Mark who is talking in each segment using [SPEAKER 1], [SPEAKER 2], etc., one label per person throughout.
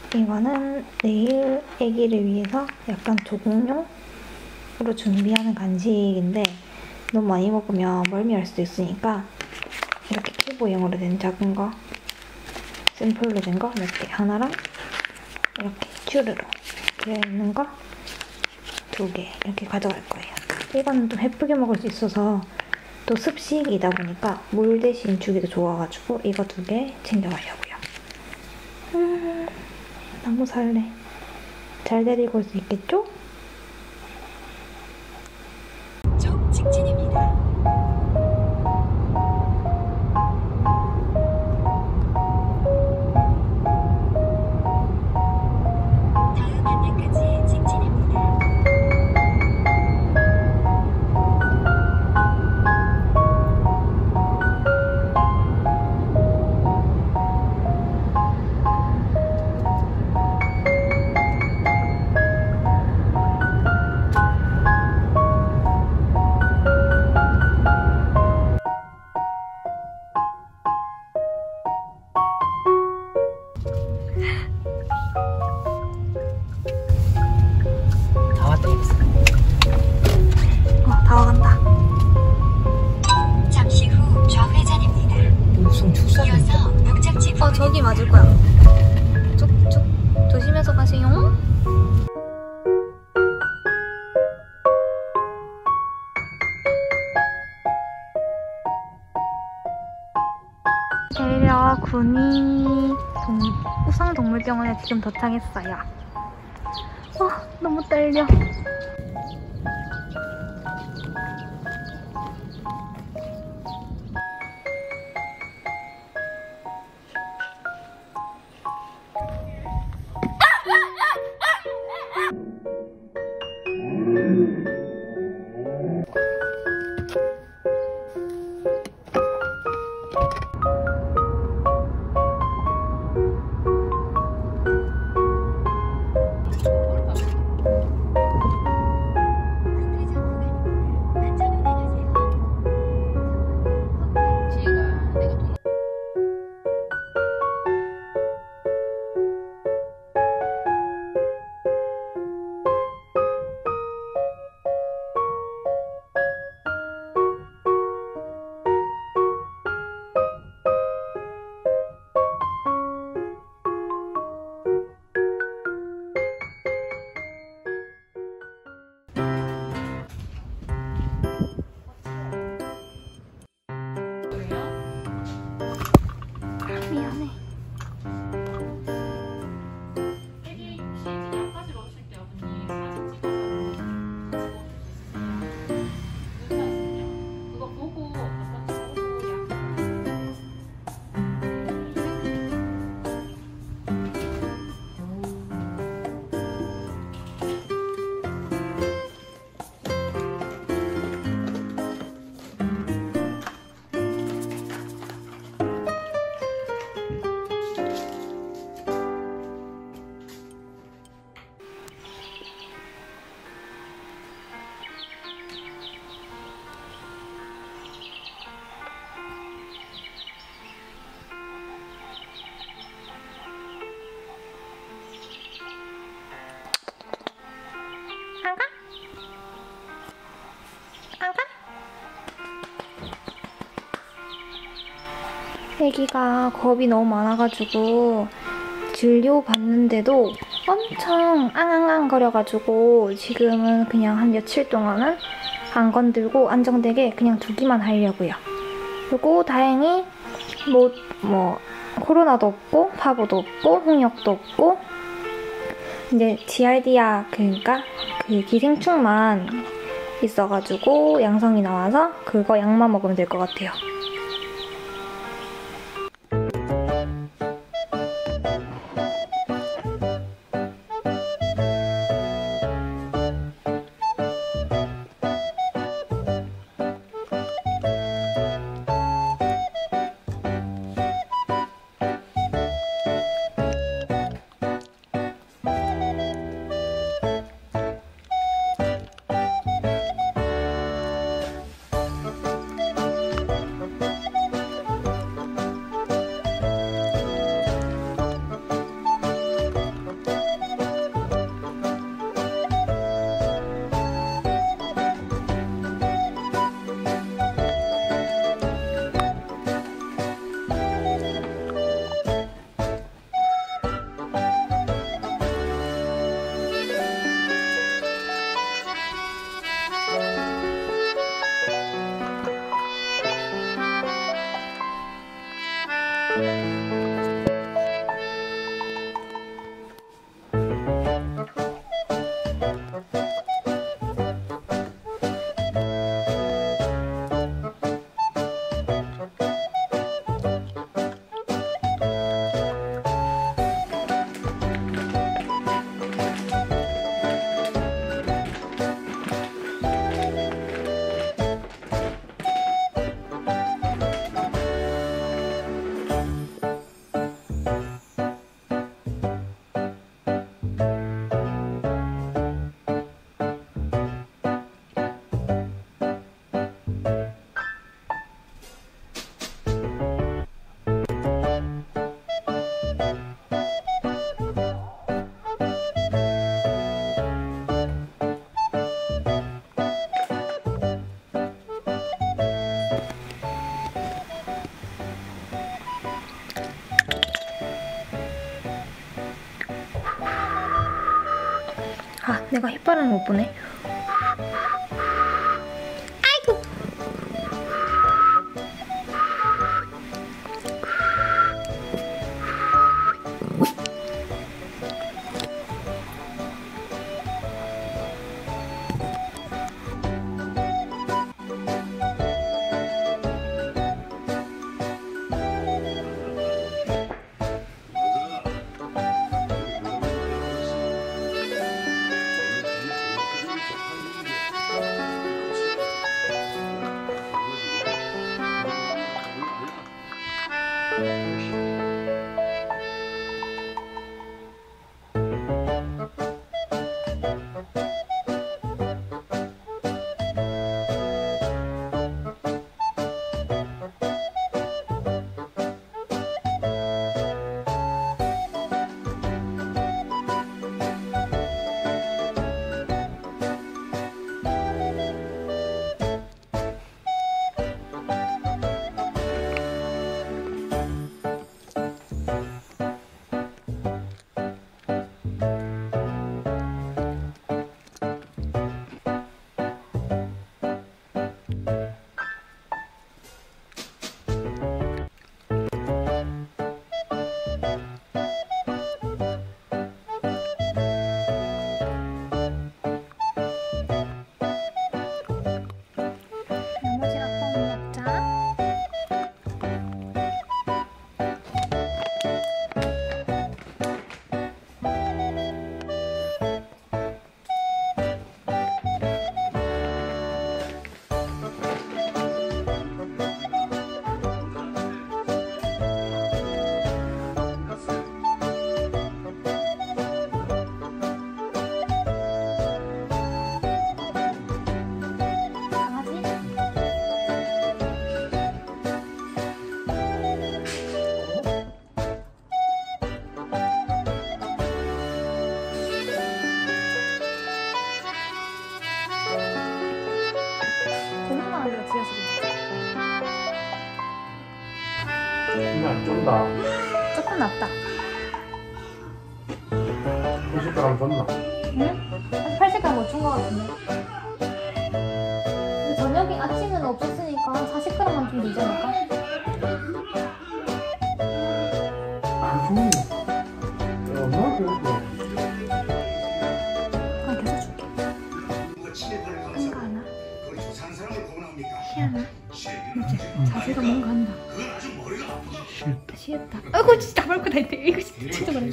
[SPEAKER 1] 이거는 내일 아기를 위해서 약간 조공용으로 준비하는 간식인데 너무 많이 먹으면 멀미할 수도 있으니까 이렇게 큐브형으로 된 작은 거, 샘플로 된 거 몇 개 하나랑 이렇게 쭈르르 들어있는 거 2개 이렇게 가져갈 거예요. 이거는 좀 예쁘게 먹을 수 있어서 또 습식이다 보니까 물 대신 주기도 좋아가지고 이거 2개 챙겨가려고요. 너무 설레. 잘 데리고 올 수 있겠죠?
[SPEAKER 2] 쪽 직진입니다. 다음 안내까지 직진입니다.
[SPEAKER 3] 다 왔다 이랬어.
[SPEAKER 1] 다 와간다.
[SPEAKER 2] 잠시 후 좌회전입니다.
[SPEAKER 3] 무슨 축사가 있다.
[SPEAKER 2] 이어서 목적지
[SPEAKER 1] 저기 맞을 거야. 쭉쭉 조심해서 가세요. 대려군이 우상동물병원에 지금 도착했어요. 너무 떨려. 미안해.
[SPEAKER 4] 애기 혹시 약까지 오실 때 언니 사진 찍어서 괜찮으세요? 그거 보고 아까 보고 약.
[SPEAKER 1] 애기가 겁이 너무 많아가지고 진료 받는데도 엄청 앙앙앙 거려가지고 지금은 그냥 한 며칠 동안은 안 건들고 안정되게 그냥 두기만 하려고요. 그리고 다행히 뭐 코로나도 없고 파보도 없고 홍역도 없고 이제 지알디아 그러니까 그 기생충만 있어가지고 양성이 나와서 그거 약만 먹으면 될 것 같아요. 아, 내가 휘파람을 못 보네. 아이고. 나머지 아빠는 먹자. 강아지? 고민만 하기가 뒤에서
[SPEAKER 3] 근데 안 쫀다.
[SPEAKER 1] 조금 낫다.
[SPEAKER 3] 90g 줬나?
[SPEAKER 1] 응? 한 80g 못준 것 같은데. 근데 저녁에 아침에는 없었으니까 한 40g만 좀 되지 않을까?
[SPEAKER 3] 안 줬네. 얼마나 배고파.
[SPEAKER 1] 아, 계속 줄게. 뭔가 하나? 희한하? 뭐지? 자세가 뭔가 한다. 쉬었다. 아이고, 진짜 말고 다 있대. 이거 진짜 그래.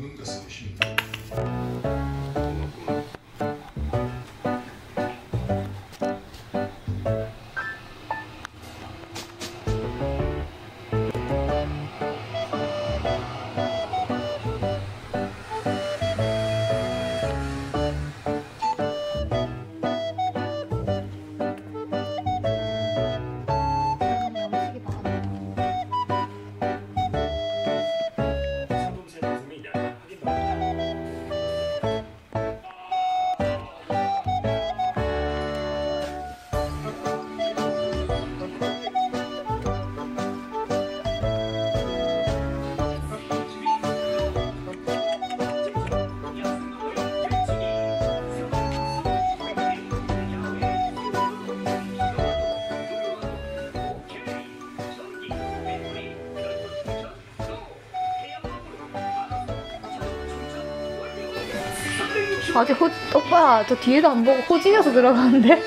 [SPEAKER 1] 아직 오빠 저 뒤에도 안 보고 호진에서 들어가는데?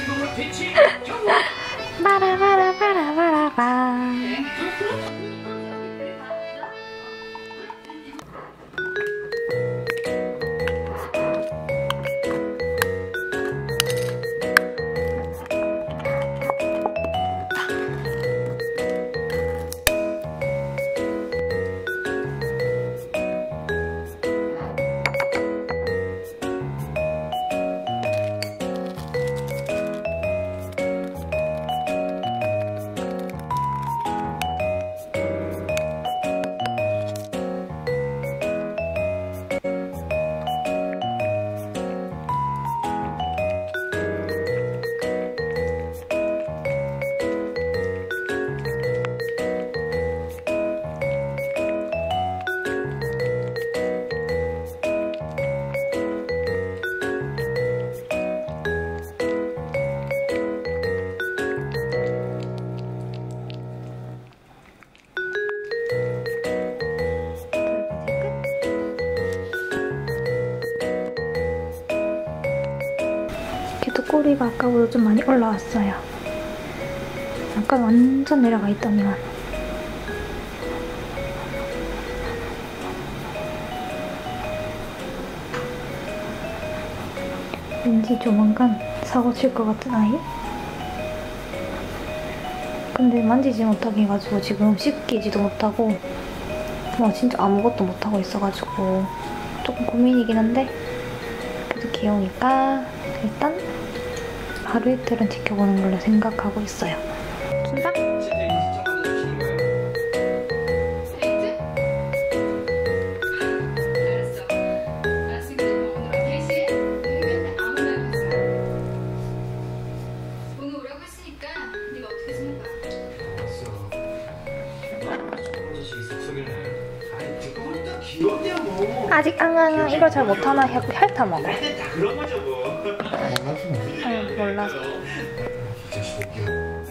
[SPEAKER 1] 바라바라바라바라바. 꼬리가 아까보다 좀 많이 올라왔어요. 아까 완전 내려가 있더니만. 왠지 조만간 사고 칠 것 같은 아이? 근데 만지지 못하게 해가지고 지금 씻기지도 못하고 진짜 아무것도 못하고 있어가지고 조금 고민이긴 한데 그래도 귀여우니까 일단 하루 이틀은 지켜보는 걸로 생각하고 있어요. 준다?
[SPEAKER 4] 데이트? 알았어. 알았으니까 오늘 데이트? 여기면 아무나 하지 마. 오늘 오라고 했으니까 네가 어떻게 생각해?
[SPEAKER 5] 자식이 썩썩이네. 아니 그거 딱 귀엽냐 뭐.
[SPEAKER 1] 아직 앙앙앙 이거 잘 못하나 하고 핥아 먹어.
[SPEAKER 5] 다 그런 거죠 뭐.
[SPEAKER 3] 몰랐어.
[SPEAKER 1] 몰라서.
[SPEAKER 5] 진짜 귀여워.